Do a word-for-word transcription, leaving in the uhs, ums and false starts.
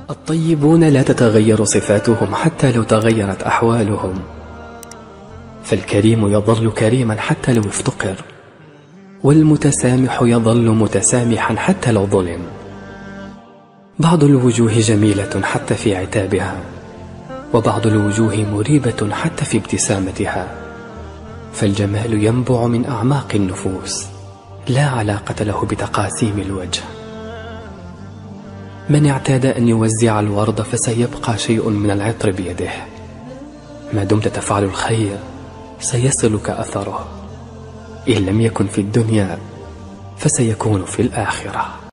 الطيبون لا تتغير صفاتهم حتى لو تغيرت أحوالهم، فالكريم يظل كريما حتى لو افتقر، والمتسامح يظل متسامحا حتى لو ظلم. بعض الوجوه جميلة حتى في عتابها، وبعض الوجوه مريبة حتى في ابتسامتها، فالجمال ينبع من أعماق النفوس، لا علاقة له بتقاسيم الوجه. من اعتاد أن يوزع الورد فسيبقى شيء من العطر بيده، ما دمت تفعل الخير سيصلك أثره، إن لم يكن في الدنيا فسيكون في الآخرة.